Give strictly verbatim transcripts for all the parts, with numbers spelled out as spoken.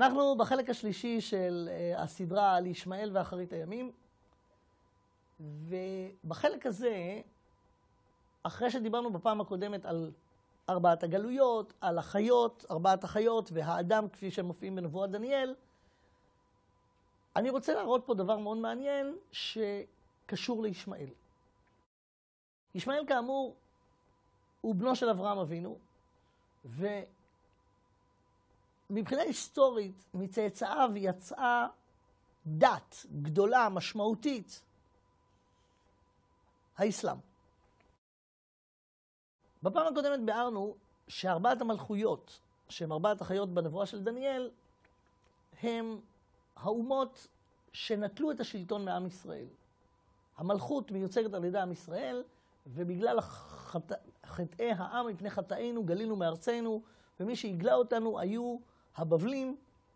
אנחנו בחלק השלישי של הסדרה על ישמעאל ואחרית הימים, ובחלק הזה, אחרי שדיברנו בפעם הקודמת על ארבעת הגלויות, על החיות, ארבעת החיות והאדם כפי שהם מופיעים בנבואת דניאל, אני רוצה להראות פה דבר מאוד מעניין שקשור לישמעאל. ישמעאל כאמור הוא בנו של אברהם אבינו, ומבחינה היסטורית מצאצאיו יצאה דת גדולה, משמעותית, האסלאם. בפעם הקודמת ביארנו שארבעת המלכויות, שהן ארבעת החיות בנבואה של דניאל, הם האומות שנטלו את השלטון מעם ישראל. המלכות מיוצגת על ידי עם ישראל, ובגלל החטא, חטאי העם מפני חטאינו גלינו מארצנו, ומי שהגלה אותנו היו הבבלים,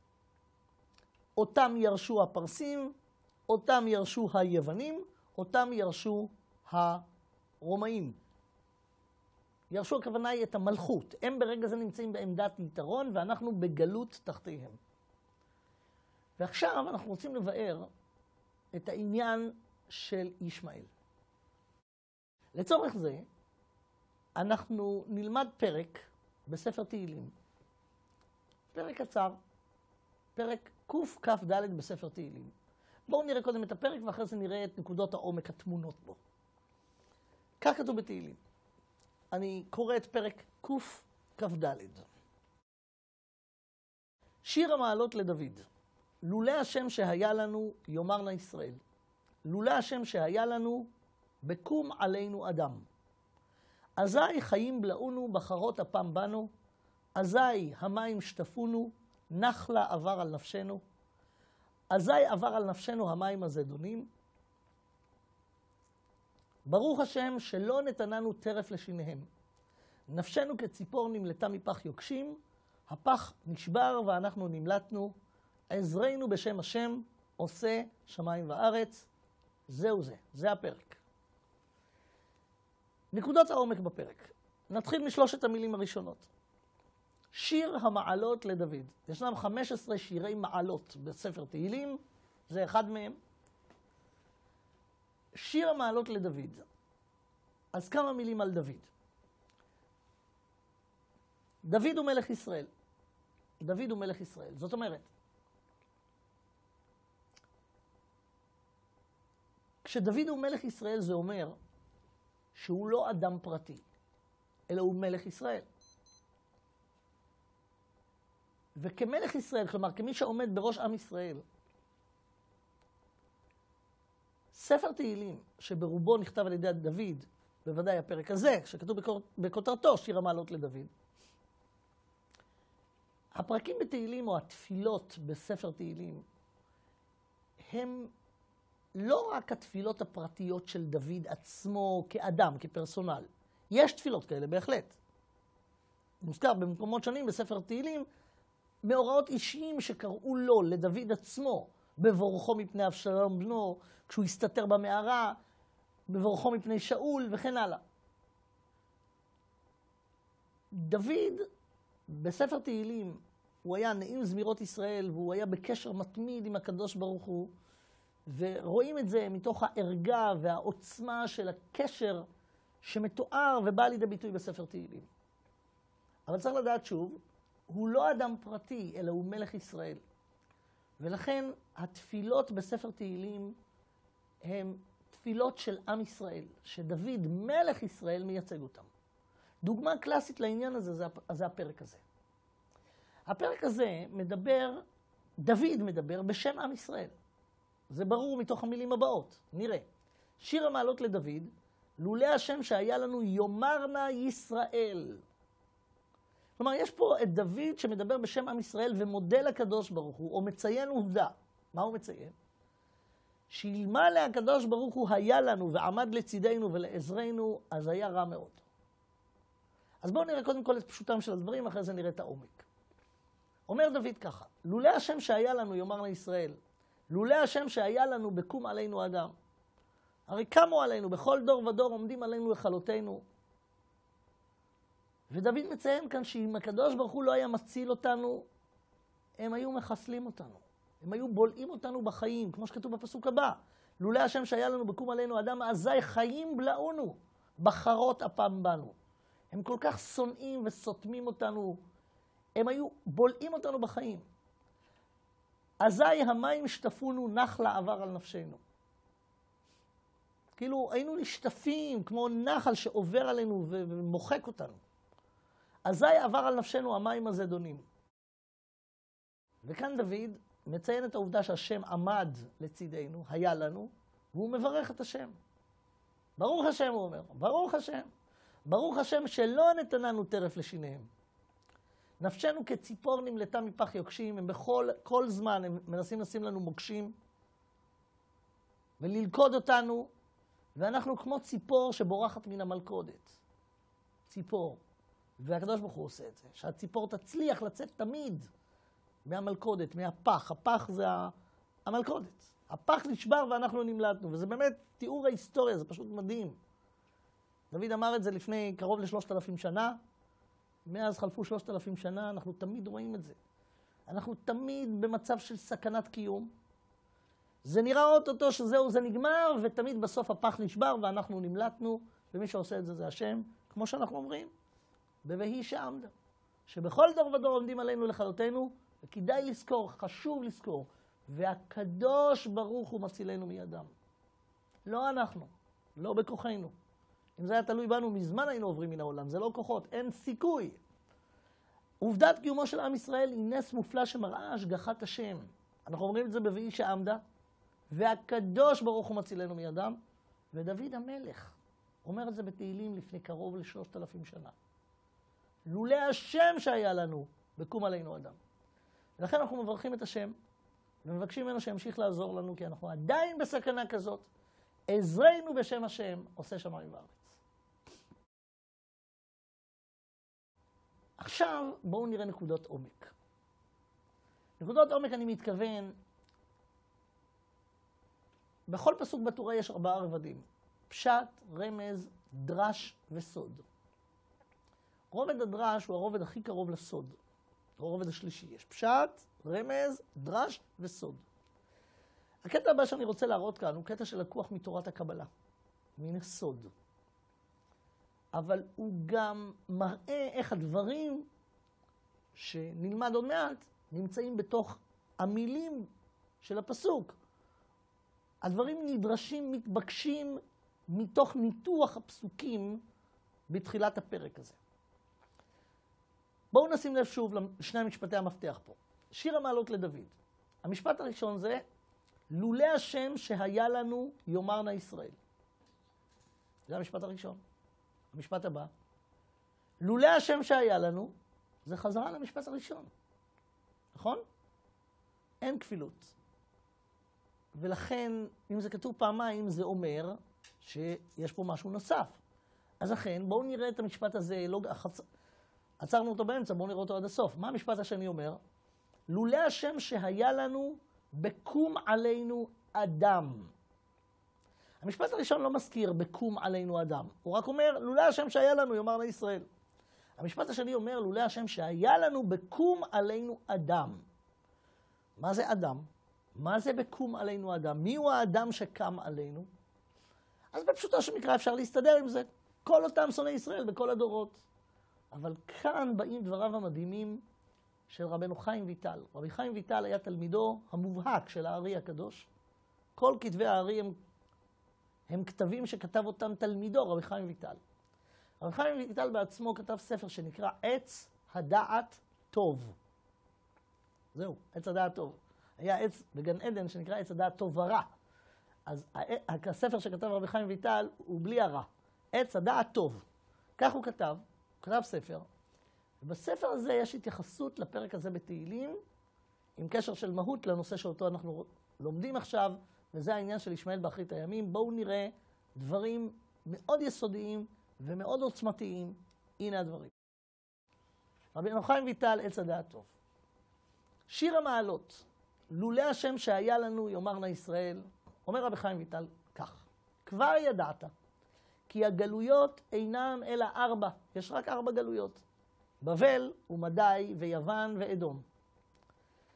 אותם ירשו הפרסים, אותם ירשו היוונים, אותם ירשו הרומאים. ירשו הכוונה היא את המלכות. הם ברגע זה נמצאים בעמדת יתרון, ואנחנו בגלות תחתיהם. ועכשיו אנחנו רוצים לבאר את העניין של ישמעאל. לצורך זה, אנחנו נלמד פרק בספר תהילים. פרק קצר, פרק קכ"ד בספר תהילים. בואו נראה קודם את הפרק, ואחרי זה נראה את נקודות העומק התמונות בו. כך כתוב בתהילים. אני קורא את פרק קכ"ד. שיר המעלות לדוד. לולא השם שהיה לנו יאמרנה ישראל. לולא השם שהיה לנו בקום עלינו אדם. אזי חיים בלעונו בחרות אפם בנו. אזי המים שטפונו, נחלה עבר על נפשנו. אזי עבר על נפשנו המים הזדונים. ברוך השם שלא נתננו טרף לשיניהם. נפשנו כציפור נמלטה מפח יוקשים, הפח נשבר ואנחנו נמלטנו. עזרנו בשם השם, עושה שמיים וארץ. זהו זה, זה הפרק. נקודות העומק בפרק. נתחיל משלושת המילים הראשונות. שיר המעלות לדוד. ישנם חמש עשרה שירי מעלות בספר תהילים, זה אחד מהם. שיר המעלות לדוד. אז כמה מילים על דוד. דוד הוא מלך ישראל. דוד הוא מלך ישראל. זאת אומרת, כשדוד הוא מלך ישראל זה אומר שהוא לא אדם פרטי, אלא הוא מלך ישראל. וכמלך ישראל, כלומר כמי שעומד בראש עם ישראל, ספר תהילים שברובו נכתב על ידי דוד, בוודאי הפרק הזה, שכתוב בכותרתו שיר המעלות לדוד, הפרקים בתהילים או התפילות בספר תהילים הם לא רק התפילות הפרטיות של דוד עצמו כאדם, כפרסונל. יש תפילות כאלה בהחלט. מוזכר במקומות שונים בספר תהילים מאורעות אישיים שקראו לו, לדוד עצמו, בבורחו מפני אבשלום בנו, כשהוא הסתתר במערה, בבורחו מפני שאול וכן הלאה. דוד בספר תהילים הוא היה נעים זמירות ישראל, והוא היה בקשר מתמיד עם הקדוש ברוך הוא, ורואים את זה מתוך הערגה והעוצמה של הקשר שמתואר ובא לידי ביטוי בספר תהילים. אבל צריך לדעת שוב, הוא לא אדם פרטי, אלא הוא מלך ישראל. ולכן התפילות בספר תהילים הן תפילות של עם ישראל, שדוד מלך ישראל מייצג אותם. דוגמה קלאסית לעניין הזה זה, זה הפרק הזה. הפרק הזה מדבר, דוד מדבר בשם עם ישראל. זה ברור מתוך המילים הבאות. נראה. שיר המעלות לדוד, לולא השם שהיה לנו יאמרנה ישראל. כלומר, יש פה את דוד שמדבר בשם עם ישראל ומודה לקדוש ברוך הוא, או מציין עובדה. מה הוא מציין? שאלמלא הקדוש ברוך הוא היה לנו ועמד לצידנו ולעזרנו, אז היה רע מאוד. אז בואו נראה קודם כל את פשוטם של הדברים, אחרי זה נראה את העומק. אומר דוד ככה, לולא השם שהיה לנו יאמרנה ישראל, לולא השם שהיה לנו בקום עלינו אדם. הרי קמו עלינו, בכל דור ודור עומדים עלינו לכלותנו. ודוד מציין כאן שאם הקדוש ברוך הוא לא היה מציל אותנו, הם היו מחסלים אותנו. הם היו בולעים אותנו בחיים, כמו שכתוב בפסוק הבא. לולא השם שהיה לנו בקום עלינו אדם, אזי חיים בלעונו, בחרות אפם בנו. הם כל כך שונאים וסותמים אותנו, הם היו בולעים אותנו בחיים. אזי המים שטפונו, נחלה עבר על נפשנו. כאילו היינו נשטפים כמו נחל שעובר עלינו ומוחק אותנו. אזי עבר על נפשנו המים הזדונים. וכאן דוד מציין את העובדה שהשם עמד לצידנו, היה לנו, והוא מברך את השם. ברוך השם, הוא אומר, ברוך השם. ברוך השם שלא נתננו טרף לשיניהם. נפשנו כציפור נמלטה מפח יוקשים, הם בכל כל זמן הם מנסים לשים לנו מוקשים וללכוד אותנו, ואנחנו כמו ציפור שבורחת מן המלכודת. ציפור. והקדוש ברוך הוא עושה את זה, שהציפור תצליח לצאת תמיד מהמלכודת, מהפח. הפח זה המלכודת. הפח נשבר ואנחנו נמלטנו, וזה באמת תיאור ההיסטוריה, זה פשוט מדהים. דוד אמר את זה לפני קרוב לשלושת אלפים שנה, מאז חלפו שלושת אלפים שנה, אנחנו תמיד רואים את זה. אנחנו תמיד במצב של סכנת קיום. זה נראה אוטוטו שזהו, זה נגמר, ותמיד בסוף הפח נשבר ואנחנו נמלטנו, ומי שעושה את זה זה השם, כמו שאנחנו אומרים, ב"ויהי שעמדה", שבכל דור ודור עומדים עלינו לכלותנו, וכדאי לזכור, חשוב לזכור, והקדוש ברוך הוא מצילנו מידם. לא אנחנו, לא בכוחנו. אם זה היה תלוי בנו, מזמן היינו עוברים מן העולם. זה לא כוחות, אין סיכוי. עובדת קיומו של עם ישראל היא נס מופלא שמראה השגחת השם. אנחנו אומרים את זה ב"ויהי שעמדה", והקדוש ברוך הוא מצילנו מידם, ודוד המלך אומר את זה בתהילים לפני קרוב לשלושת אלפים שנה. לולא השם שהיה לנו, בקום עלינו אדם. ולכן אנחנו מברכים את השם, ומבקשים ממנו שימשיך לעזור לנו, כי אנחנו עדיין בסכנה כזאת. עזרנו בשם השם, עושה שמיים וארץ. עכשיו בואו נראה נקודות עומק. נקודות עומק אני מתכוון, בכל פסוק בתורה יש ארבעה רבדים. פשט, רמז, דרש וסוד. רובד הדרש הוא הרובד הכי קרוב לסוד. הוא הרובד השלישי. יש פשט, רמז, דרש וסוד. הקטע הבא שאני רוצה להראות כאן הוא קטע שלקוח מתורת הקבלה. מן הסוד. אבל הוא גם מראה איך הדברים שנלמד עוד מעט נמצאים בתוך המילים של הפסוק. הדברים נדרשים, מתבקשים מתוך ניתוח הפסוקים בתחילת הפרק הזה. בואו נשים לב שוב לשני משפטי המפתח פה. שיר המעלות לדוד. המשפט הראשון זה, לולא השם שהיה לנו יאמרנה ישראל. זה המשפט הראשון. המשפט הבא, לולא השם שהיה לנו, זה חזרה למשפט הראשון. נכון? אין כפילות. ולכן, אם זה כתוב פעמיים, זה אומר שיש פה משהו נוסף. אז לכן, בואו נראה את המשפט הזה, לא, חצ... עצרנו אותו באמצע, בואו נראה אותו עד הסוף. מה המשפט השני אומר? לולא השם שהיה לנו, בקום עלינו אדם. המשפט הראשון לא מזכיר בקום עלינו אדם. הוא רק אומר, לולא השם שהיה לנו, יאמר לישראל. המשפט השני אומר, לולא השם שהיה לנו, בקום עלינו אדם. מה זה אדם? מה זה בקום עלינו אדם? מי הוא האדם שקם עלינו? אז בפשוטו של מקרא אפשר להסתדר עם זה. כל אותם שונאי ישראל בכל הדורות. אבל כאן באים דבריו המדהימים של רבנו חיים ויטל. רבי חיים ויטל היה תלמידו המובהק של הארי הקדוש. כל כתבי הארי הם, הם כתבים שכתב אותם תלמידו, רבי חיים ויטל. רבי חיים ויטל בעצמו כתב ספר שנקרא עץ הדעת טוב. זהו, עץ הדעת טוב. היה עץ בגן עדן שנקרא עץ הדעת טוב ורע. אז הספר שכתב רבי חיים ויטל הוא בלי הרע. עץ הדעת טוב. כך הוא כתב, הוא כתב ספר. ובספר הזה יש התייחסות לפרק הזה בתהילים, עם קשר של מהות לנושא שאותו אנחנו לומדים עכשיו, וזה העניין של ישמעאל באחרית הימים. בואו נראה דברים מאוד יסודיים ומאוד עוצמתיים. הנה הדברים. רבי חיים ויטל, עץ הדעת טוב. שיר המעלות. לולא השם שהיה לנו יאמרנה ישראל, אומר רבי חיים ויטל כך, כבר ידעת, כי הגלויות אינם אלא ארבע, יש רק ארבע גלויות, בבל ומדי ויוון ואדום.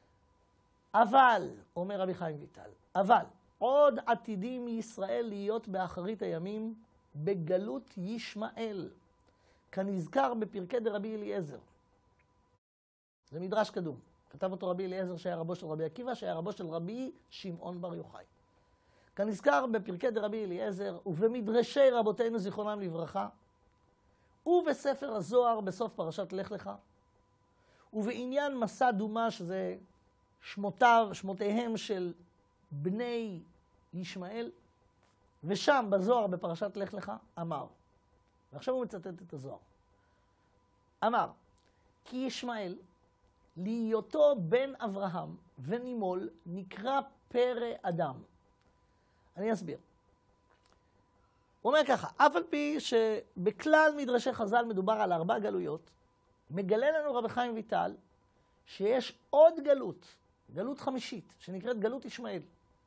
אבל, אומר רבי חיים ויטל, אבל עוד עתידים מישראל להיות באחרית הימים בגלות ישמעאל, כנזכר בפרקי דרבי אליעזר. זה מדרש קדום. כתב אותו רבי אליעזר שהיה רבו של רבי עקיבא, שהיה רבו של רבי שמעון בר יוחאי. כנזכר בפרקי דרבי אליעזר ובמדרשי רבותינו זיכרונם לברכה, ובספר הזוהר בסוף פרשת לך לך, ובעניין מסע דומה, שזה שמותיו, שמותיהם של בני ישמעאל, ושם בזוהר בפרשת לך לך אמר, ועכשיו הוא מצטט את הזוהר, אמר, כי ישמעאל, להיותו בן אברהם ונימול, נקרא פרא אדם. אני אסביר. הוא אומר ככה, אף על פי שבכלל מדרשי חז"ל מדובר על ארבע גלויות, מגלה לנו רבי חיים ויטל שיש עוד גלות, גלות חמישית, שנקראת גלות ישמעאל.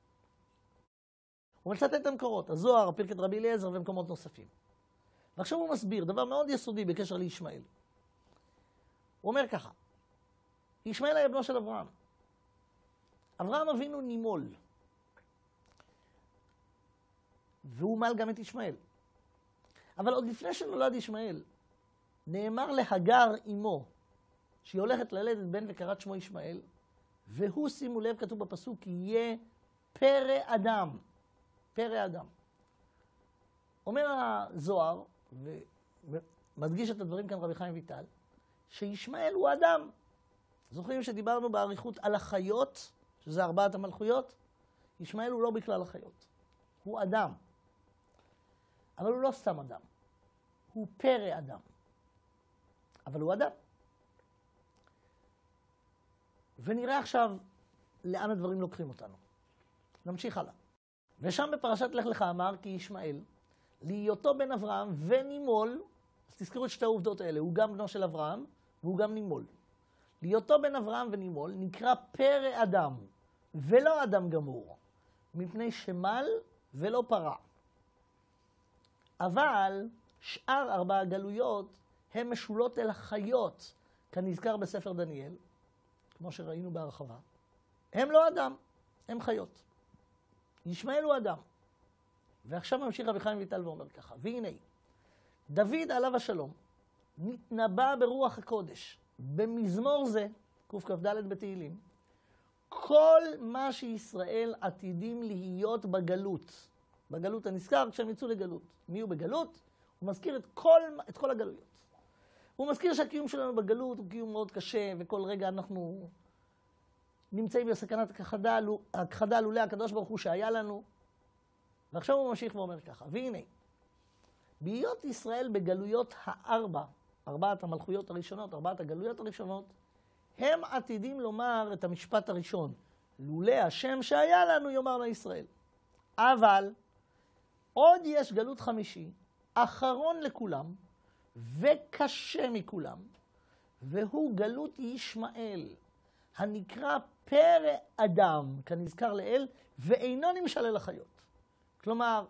הוא מצטט את המקורות, הזוהר, פרקת רבי אליעזר ומקומות נוספים. ועכשיו הוא מסביר דבר מאוד יסודי בקשר לישמעאל. הוא אומר ככה, ישמעאל היה בנו של אברהם. אברהם אבינו נימול. והוא מל גם את ישמעאל. אבל עוד לפני שנולד ישמעאל, נאמר להגר אמו, שהיא הולכת ללדת בן וקראת שמו ישמעאל, והוא, שימו לב, כתוב בפסוק, יהיה פרא אדם. פרא אדם. אומר הזוהר, ומדגיש את הדברים כאן רבי חיים ויטל, שישמעאל הוא אדם. זוכרים שדיברנו באריכות על החיות, שזה ארבעת המלכויות? ישמעאל הוא לא בכלל החיות. הוא אדם. אבל הוא לא סתם אדם. הוא פרא אדם. אבל הוא אדם. ונראה עכשיו לאן הדברים לוקחים אותנו. נמשיך הלאה. ושם בפרשת לך לך אמר כי ישמעאל, להיותו בן אברהם ונימול, אז תזכרו את שתי העובדות האלה, הוא גם בנו של אברהם והוא גם נימול. להיותו בן אברהם ונימול נקרא פרא אדם, ולא אדם גמור, מפני שמל ולא פרע. אבל שאר ארבע הגלויות הן משולות אל החיות, כנזכר בספר דניאל, כמו שראינו בהרחבה. הם לא אדם, הם חיות. ישמעאל הוא אדם. ועכשיו ממשיך רבי חיים ויטל ואומר ככה, והנה, דוד עליו השלום, נתנבא ברוח הקודש, במזמור זה, קכ"ד בתהילים, כל מה שישראל עתידים להיות בגלות, בגלות הנזכר כשהם יצאו לגלות. מי הוא בגלות? הוא מזכיר את כל, את כל הגלויות. הוא מזכיר שהקיום שלנו בגלות הוא קיום מאוד קשה, וכל רגע אנחנו נמצאים בסכנת הכחדה, הכחדה לולא הקדוש ברוך הוא שהיה לנו. ועכשיו הוא ממשיך ואומר ככה, והנה, בהיות ישראל בגלויות הארבע, ארבעת המלכויות הראשונות, ארבעת הגלויות הראשונות, הם עתידים לומר את המשפט הראשון, לולא השם שהיה לנו יאמר לישראל. אבל עוד יש גלות חמישי, אחרון לכולם, וקשה מכולם, והוא גלות ישמעאל, הנקרא פרא אדם, כנזכר לאל, ואינו נמשל אל החיות. כלומר,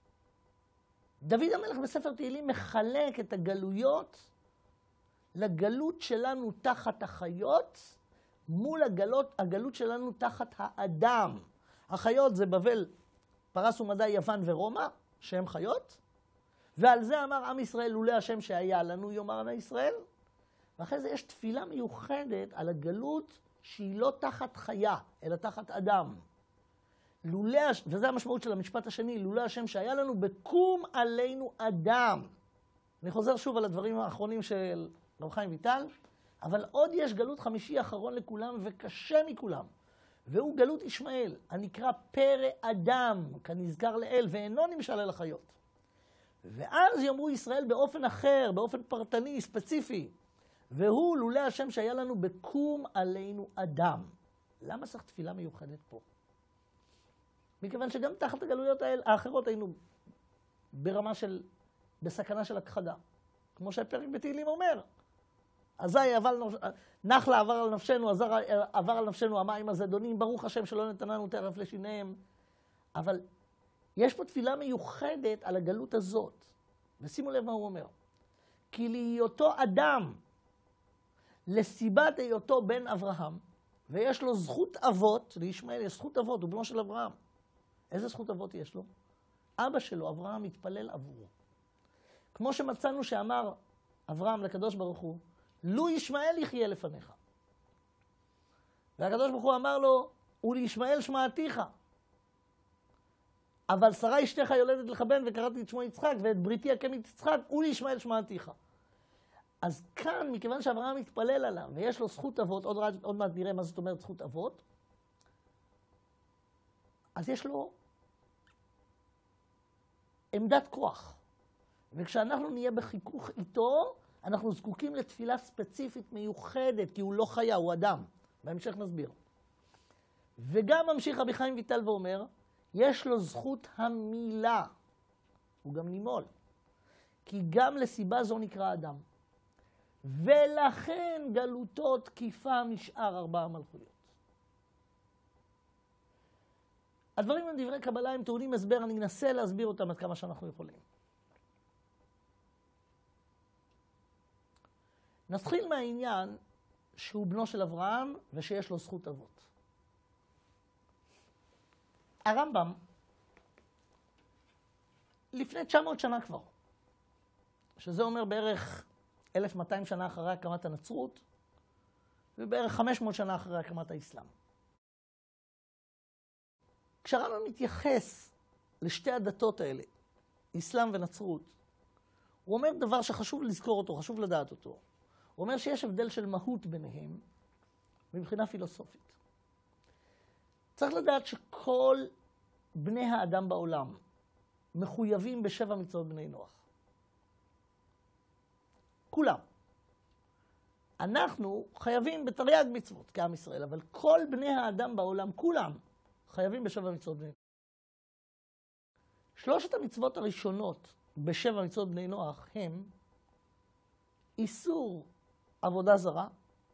דוד המלך בספר תהילים מחלק את הגלויות לגלות שלנו תחת החיות, מול הגלות, הגלות שלנו תחת האדם. החיות זה בבל, פרס ומדי, יוון ורומא, שהם חיות, ועל זה אמר עם ישראל, לולא השם שהיה לנו יאמר על ישראל. ואחרי זה יש תפילה מיוחדת על הגלות שהיא לא תחת חיה, אלא תחת אדם. לולא, וזה המשמעות של המשפט השני, לולא השם שהיה לנו, בקום עלינו אדם. אני חוזר שוב על הדברים האחרונים של רבי חיים ויטל, אבל עוד יש גלות חמישי אחרון לכולם וקשה מכולם. והוא גלות ישמעאל, הנקרא פרא אדם, כנזכר לאל, ואינו נמשל אל החיות. ואז יאמרו ישראל באופן אחר, באופן פרטני, ספציפי, והוא לולא השם שהיה לנו בקום עלינו אדם. למה צריך תפילה מיוחדת פה? מכיוון שגם תחת הגלויות האחרות היינו ברמה של, בסכנה של הכחדה. כמו שהפרק בתהילים אומר. אזי נחלה עבר על נפשנו, עבר על נפשנו המים הזדונים, ברוך השם שלא נתננו טרף לשיניהם. אבל יש פה תפילה מיוחדת על הגלות הזאת. ושימו לב מה הוא אומר. כי להיותו אדם, לסיבת היותו בן אברהם, ויש לו זכות אבות, לישמעאל יש זכות אבות, הוא בנו של אברהם. איזה זכות אבות יש לו? אבא שלו, אברהם, מתפלל עבורו. כמו שמצאנו שאמר אברהם לקדוש ברוך הוא, לו ישמעאל יחיה לפניך. והקדוש ברוך הוא אמר לו, ולישמעאל שמעתיך. אבל שרה אשתך יולדת לך בן וקראתי את שמו יצחק, ואת בריתי אקיים את יצחק, ולישמעאל שמעתיך. אז כאן, מכיוון שאברהם מתפלל עליו, ויש לו זכות אבות, עוד, עוד מעט נראה מה זאת אומרת זכות אבות, אז יש לו עמדת כוח. וכשאנחנו נהיה בחיכוך איתו, אנחנו זקוקים לתפילה ספציפית מיוחדת, כי הוא לא חיה, הוא אדם. בהמשך נסביר. וגם ממשיך רבי חיים ויטל ואומר, יש לו זכות המילה. הוא גם נימול. כי גם לסיבה זו נקרא אדם. ולכן גלותו תקיפה משאר ארבע המלכויות. הדברים הם דברי קבלה, הם טעונים הסבר, אני אנסה להסביר אותם עד כמה שאנחנו יכולים. נתחיל מהעניין שהוא בנו של אברהם ושיש לו זכות אבות. הרמב"ם, לפני תשע מאות שנה כבר, שזה אומר בערך אלף ומאתיים שנה אחרי הקמת הנצרות, ובערך חמש מאות שנה אחרי הקמת האסלאם. כשהרמב"ם מתייחס לשתי הדתות האלה, אסלאם ונצרות, הוא אומר דבר שחשוב לזכור אותו, חשוב לדעת אותו. הוא אומר שיש הבדל של מהות ביניהם מבחינה פילוסופית. צריך לדעת שכל בני האדם בעולם מחויבים בשבע מצוות בני נוח. כולם. אנחנו חייבים בתרי"ג מצוות כעם ישראל, אבל כל בני האדם בעולם, כולם, חייבים בשבע מצוות בני נוח. שלושת המצוות הראשונות בשבע מצוות בני נוח הם איסור עבודה זרה,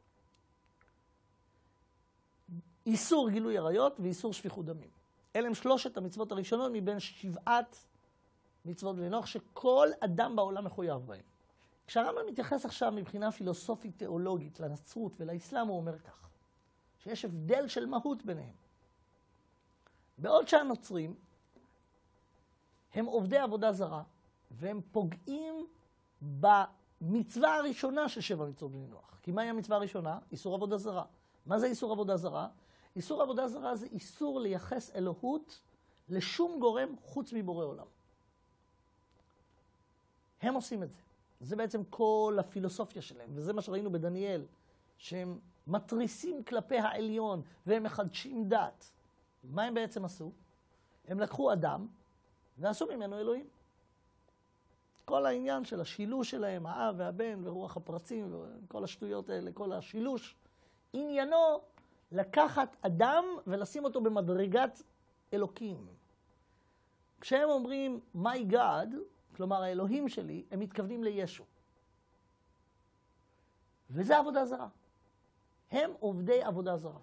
איסור גילוי עריות ואיסור שפיכות דמים. אלה הם שלושת המצוות הראשונות מבין שבעת מצוות בני נוח שכל אדם בעולם מחויב בהם. כשהרמב"ם מתייחס עכשיו מבחינה פילוסופית תיאולוגית לנצרות ולאסלאם, הוא אומר כך, שיש הבדל של מהות ביניהם. בעוד שהנוצרים הם עובדי עבודה זרה, והם פוגעים במצווה הראשונה של שבע מצוות בני נוח. כי מהי המצווה הראשונה? איסור עבודה זרה. מה זה איסור עבודה זרה? איסור עבודה זרה זה איסור לייחס אלוהות לשום גורם חוץ מבורא עולם. הם עושים את זה. זה בעצם כל הפילוסופיה שלהם, וזה מה שראינו בדניאל, שהם מתריסים כלפי העליון והם מחדשים דת. מה הם בעצם עשו? הם לקחו אדם ועשו ממנו אלוהים. כל העניין של השילוש שלהם, האב והבן ורוח הפרצים וכל השטויות האלה, כל השילוש, עניינו לקחת אדם ולשים אותו במדרגת אלוקים. כשהם אומרים my God, כלומר האלוהים שלי, הם מתכוונים לישו. וזה עבודה זרה. הם עובדי עבודה זרה.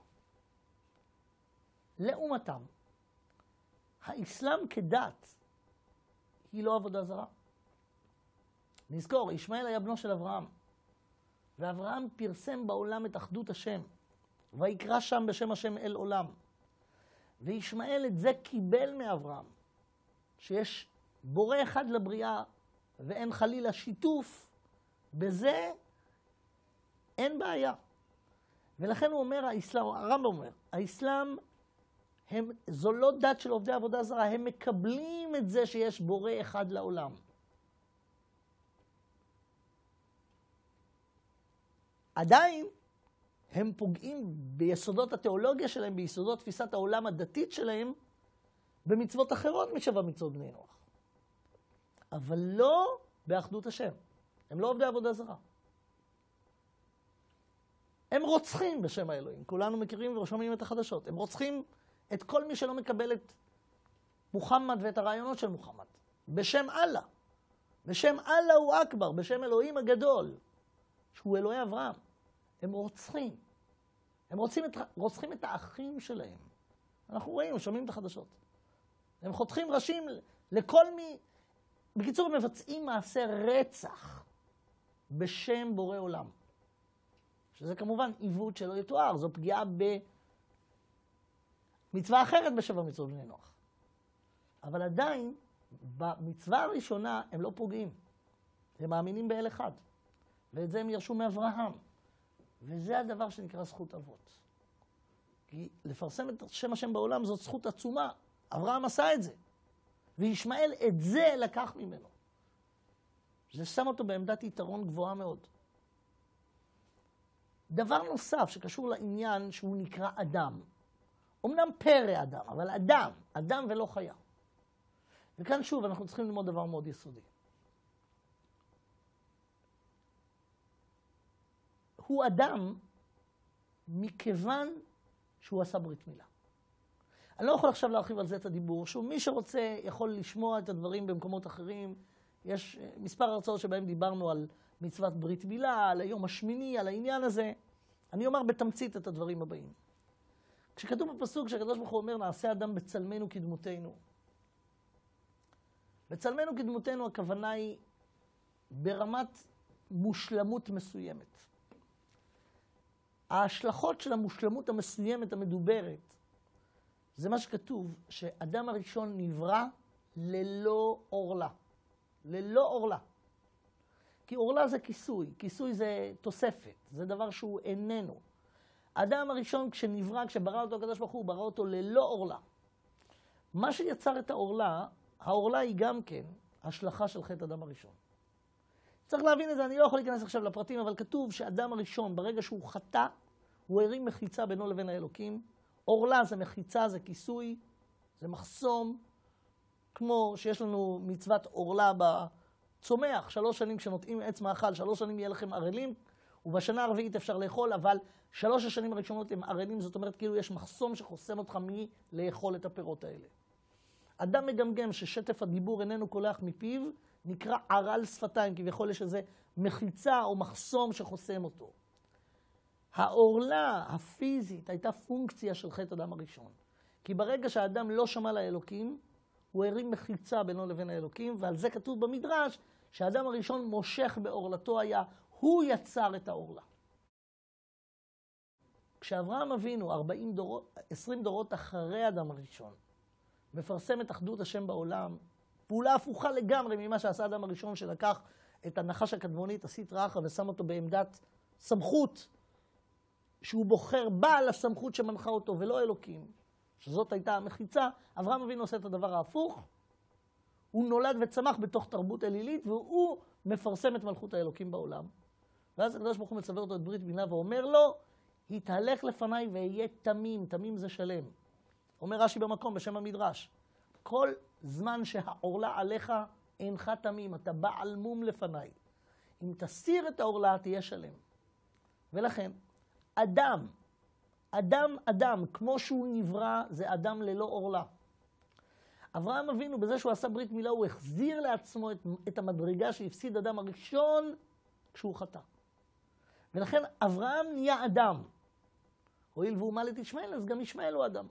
לעומתם, האסלאם כדת היא לא עבודה זרה. נזכור, ישמעאל היה בנו של אברהם, ואברהם פרסם בעולם את אחדות השם, ויקרא שם בשם השם אל עולם. וישמעאל את זה קיבל מאברהם, שיש בורא אחד לבריאה, ואין חלילה שיתוף, בזה אין בעיה. ולכן הוא אומר, האסלאם, הרמב"ם אומר, האסלאם הם, זו לא דת של עובדי עבודה זרה, הם מקבלים את זה שיש בורא אחד לעולם. עדיין הם פוגעים ביסודות התיאולוגיה שלהם, ביסודות תפיסת העולם הדתית שלהם, במצוות אחרות משבע מצוות בני נוח. אבל לא באחדות השם. הם לא עובדי עבודה זרה. הם רוצחים בשם האלוהים. כולנו מכירים ושומעים את החדשות. הם רוצחים את כל מי שלא מקבל את מוחמד ואת הרעיונות של מוחמד. בשם אללה. בשם אללה הוא אכבר. בשם אלוהים הגדול. שהוא אלוהי אברהם. הם רוצחים. הם רוצים את, רוצחים את האחים שלהם. אנחנו רואים, שומעים את החדשות. הם חותכים ראשים לכל מי... בקיצור, מבצעים מעשה רצח בשם בורא עולם. שזה כמובן עיוות שלא יתואר, זו פגיעה במצווה אחרת בשבע מצוות בני נוח. אבל עדיין, במצווה הראשונה הם לא פוגעים. הם מאמינים באל אחד. ואת זה הם ירשו מאברהם. וזה הדבר שנקרא זכות אבות. כי לפרסם את שם השם בעולם זאת זכות עצומה. אברהם עשה את זה. וישמעאל את זה לקח ממנו. זה שם אותו בעמדת יתרון גבוהה מאוד. דבר נוסף שקשור לעניין שהוא נקרא אדם. אמנם פרא אדם, אבל אדם. אדם ולא חיה. וכאן שוב אנחנו צריכים ללמוד דבר מאוד יסודי. הוא אדם מכיוון שהוא עשה ברית מילה. אני לא יכול עכשיו להרחיב על זה את הדיבור. שוב, מי שרוצה יכול לשמוע את הדברים במקומות אחרים. יש מספר הרצאות שבהם דיברנו על מצוות ברית מילה, על היום השמיני, על העניין הזה. אני אומר בתמצית את הדברים הבאים. כשכתוב בפסוק שהקדוש ברוך הוא אומר, נעשה אדם בצלמנו כדמותנו. בצלמנו כדמותנו הכוונה היא ברמת מושלמות מסוימת. ההשלכות של המושלמות המסוימת המדוברת, זה מה שכתוב, שאדם הראשון נברא ללא עורלה. ללא עורלה. כי עורלה זה כיסוי, כיסוי זה תוספת, זה דבר שהוא איננו. האדם הראשון כשנברא, כשברא אותו הקדוש ברוך הוא, ברא אותו ללא עורלה. מה שיצר את העורלה, העורלה היא גם כן השלכה של חטא אדם הראשון. צריך להבין את זה, אני לא יכול להיכנס עכשיו לפרטים, אבל כתוב שאדם הראשון, ברגע שהוא חטא, הוא הרים מחיצה בינו לבין האלוקים. עורלה זה מחיצה, זה כיסוי, זה מחסום, כמו שיש לנו מצוות עורלה בצומח, שלוש שנים כשנוטעים עץ מאכל, שלוש שנים יהיה לכם ערלים, ובשנה הרביעית אפשר לאכול, אבל שלוש השנים הראשונות הם ערלים, זאת אומרת כאילו יש מחסום שחוסם אותך מלאכול את הפירות האלה. אדם מגמגם ששטף הדיבור איננו קולח מפיו, נקרא ערל שפתיים, כביכול יש איזה מחיצה או מחסום שחוסם אותו. העורלה הפיזית הייתה פונקציה של חטא אדם הראשון. כי ברגע שהאדם לא שמע לאלוקים, הוא הרים מחיצה בינו לבין האלוקים, ועל זה כתוב במדרש שהאדם הראשון מושך בעורלתו היה, הוא יצר את העורלה. כשאברהם אבינו, ארבעים דורות, עשרים דורות אחרי האדם הראשון, מפרסם את אחדות השם בעולם, פעולה הפוכה לגמרי ממה שעשה האדם הראשון, שלקח את הנחש הקדמונית, הסטרא אחרא, ושם אותו בעמדת סמכות, שהוא בוחר בעל הסמכות שמנחה אותו, ולא אלוקים, שזאת הייתה המחיצה. אברהם אבינו עושה את הדבר ההפוך, הוא נולד וצמח בתוך תרבות אלילית, והוא מפרסם את מלכות האלוקים בעולם. ואז הקדוש ברוך הוא מצווה אותו את ברית מילה, ואומר לו, התהלך לפניי ואהיה תמים, תמים זה שלם. אומר רש"י במקום בשם המדרש, כל זמן שהעורלה עליך אינך תמים, אתה בעל מום לפניי. אם תסיר את העורלה תהיה שלם. ולכן, אדם, אדם, אדם, כמו שהוא נברא, זה אדם ללא עורלה. אברהם אבינו, בזה שהוא עשה ברית מילה, הוא החזיר לעצמו את, את המדרגה שהפסיד אדם הראשון כשהוא חטא. ולכן אברהם נהיה אדם. הואיל והוא מל את ישמעאל, אז גם ישמעאל הוא אדם.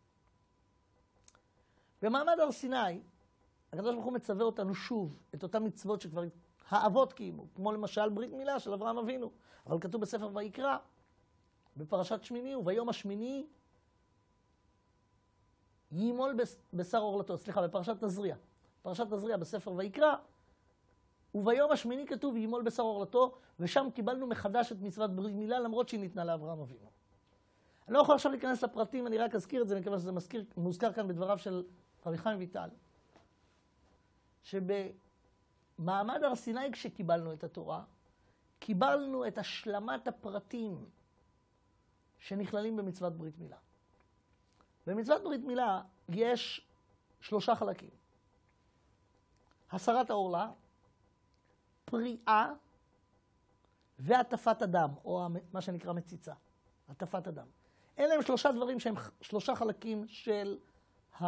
במעמד הר סיני, הקדוש ברוך הוא מצווה אותנו שוב את אותן מצוות שכבר האבות קיימו, כמו למשל ברית מילה של אברהם אבינו. אבל כתוב בספר ויקרא, בפרשת שמיני, וביום השמיני יימול בשר עורלתו. סליחה, בפרשת תזריע. פרשת תזריע בספר ויקרא, וביום השמיני כתוב יימול בשר עורלתו, ושם קיבלנו מחדש את מצוות ברית מילה, למרות שהיא ניתנה לאברהם אבינו. אני לא יכול עכשיו להיכנס לפרטים, אני רק אזכיר את זה, מכיוון שזה מזכיר, מוזכר כאן בדבריו של רבי חיים ויטל, שבמעמד הר סיני כשקיבלנו את התורה, קיבלנו את השלמת הפרטים שנכללים במצוות ברית מילה. במצוות ברית מילה יש שלושה חלקים. הסרת העורלה, פריאה והטפת הדם, או מה שנקרא מציצה, הטפת הדם. אלה הם שלושה דברים שהם שלושה חלקים של, ה,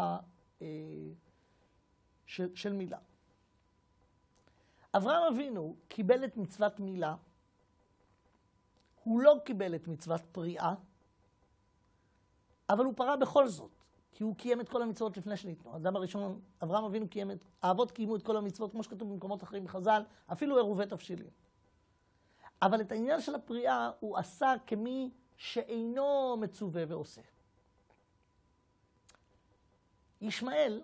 של, של מילה. אברהם אבינו קיבל את מצוות מילה, הוא לא קיבל את מצוות פריאה, אבל הוא פרע בכל זאת, כי הוא קיים את כל המצוות לפני שניתנו. האדם הראשון, אברהם אבינו קיים את, האבות קיימו את כל המצוות, כמו שכתוב במקומות אחרים בחז"ל, אפילו עירובי תבשילים. אבל את העניין של הפריאה הוא עשה כמי שאינו מצווה ועושה. ישמעאל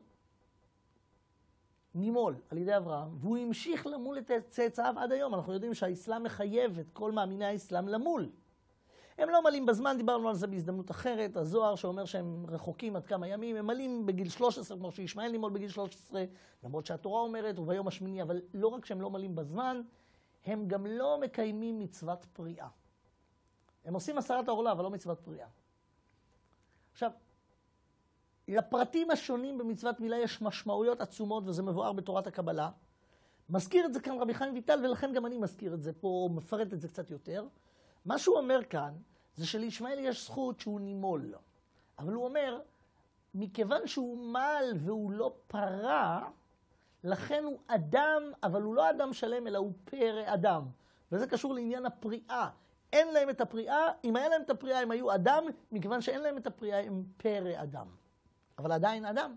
נימול על ידי אברהם, והוא המשיך למול את צאצאיו עד היום. אנחנו יודעים שהאסלאם מחייב את כל מאמיני האסלאם למול. הם לא מלאים בזמן, דיברנו על זה בהזדמנות אחרת, הזוהר שאומר שהם רחוקים עד כמה ימים, הם מלאים בגיל שלוש עשרה, כמו שישמעאל נימול בגיל שלוש עשרה, למרות שהתורה אומרת, וביום השמיני, אבל לא רק שהם לא מלאים בזמן, הם גם לא מקיימים מצוות פריאה. הם עושים עשרת העורלה, אבל לא מצוות פריאה. עכשיו, לפרטים השונים במצוות מילה יש משמעויות עצומות, וזה מבואר בתורת הקבלה. מזכיר את זה כאן רבי חיים ויטל, ולכן גם אני מזכיר את זה פה, מפרט את זה קצת יותר. מה שהוא אומר כאן, זה שלישמעאל יש זכות שהוא נימול. אבל הוא אומר, מכיוון שהוא מל והוא לא פרה, לכן הוא אדם, אבל הוא לא אדם שלם, אלא הוא פרא אדם. וזה קשור לעניין הפריאה. אין להם את הפריאה, אם היה להם את הפריאה הם היו אדם, מכיוון שאין להם את הפריאה הם פרא אדם. אבל עדיין אדם.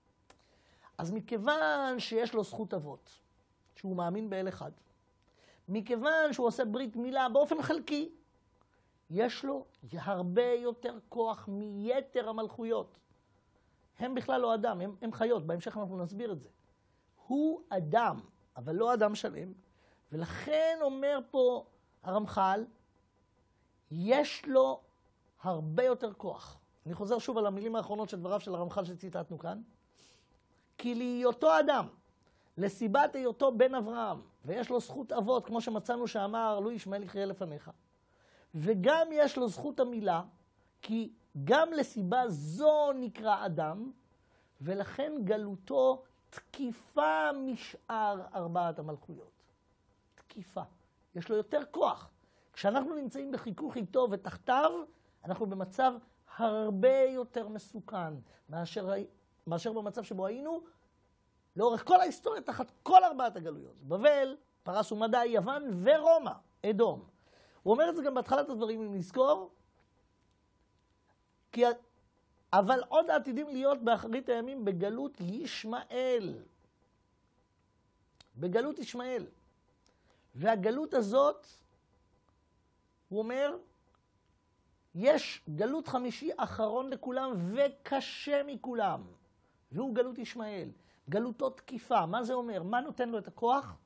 אז מכיוון שיש לו זכות אבות, שהוא מאמין באל אחד, מכיוון שהוא עושה ברית מילה באופן חלקי, יש לו הרבה יותר כוח מיתר המלכויות. הם בכלל לא אדם, הם, הם חיות, בהמשך אנחנו נסביר את זה. הוא אדם, אבל לא אדם שלם, ולכן אומר פה הרמח"ל, יש לו הרבה יותר כוח. אני חוזר שוב על המילים האחרונות של דבריו של הרמח"ל שציטטנו כאן. כי להיותו אדם, לסיבת היותו בן אברהם, ויש לו זכות אבות, כמו שמצאנו שאמר, לו ישמעאל יחיה לפניך, וגם יש לו זכות המילה, כי גם לסיבה זו נקרא אדם, ולכן גלותו תקיפה משאר ארבעת המלכויות. תקיפה. יש לו יותר כוח. כשאנחנו נמצאים בחיכוך איתו ותחתיו, אנחנו במצב הרבה יותר מסוכן מאשר, מאשר במצב שבו היינו לאורך כל ההיסטוריה תחת כל ארבעת הגלויות. בבל, פרס ומדי, יוון ורומא, אדום. הוא אומר את זה גם בהתחלת הדברים, אם נזכור, כי... אבל עוד עתידים להיות באחרית הימים בגלות ישמעאל. בגלות ישמעאל. והגלות הזאת, הוא אומר, יש גלות חמישי אחרון לכולם וקשה מכולם. והוא גלות ישמעאל. גלותו תקיפה. מה זה אומר? מה נותן לו את הכוח?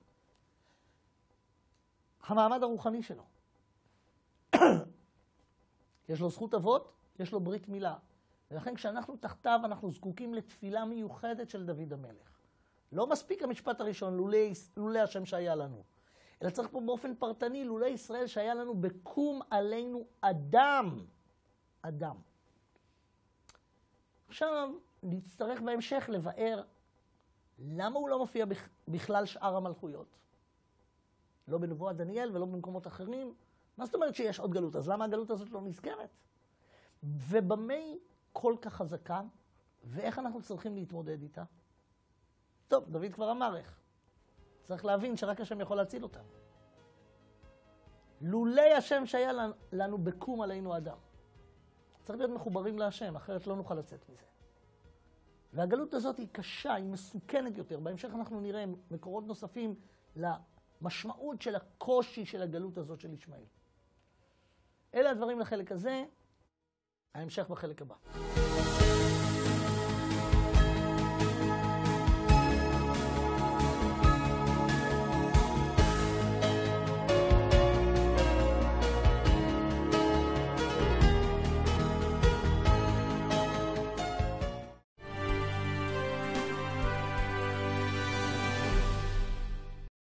המעמד הרוחני שלו. יש לו זכות אבות, יש לו ברית מילה. ולכן כשאנחנו תחתיו אנחנו זקוקים לתפילה מיוחדת של דוד המלך. לא מספיק המשפט הראשון, לולי, לולי השם שהיה לנו. אלא צריך פה באופן פרטני, לולי ישראל שהיה לנו בקום עלינו אדם. אדם. עכשיו נצטרך בהמשך לבאר למה הוא לא מופיע בכלל שאר המלכויות. לא בנבואת דניאל ולא במקומות אחרים. מה זאת אומרת שיש עוד גלות? אז למה הגלות הזאת לא נזכרת? ובמי כל כך חזקה, ואיך אנחנו צריכים להתמודד איתה? טוב, דוד כבר אמר איך. צריך להבין שרק השם יכול להציל אותם. לולי השם שהיה לנו בקום עלינו אדם. צריך להיות מחוברים להשם, אחרת לא נוכל לצאת מזה. והגלות הזאת היא קשה, היא מסוכנת יותר. בהמשך אנחנו נראה מקורות נוספים למשמעות של הקושי של הגלות הזאת של ישמעאל. אלה הדברים לחלק הזה, ההמשך בחלק הבא.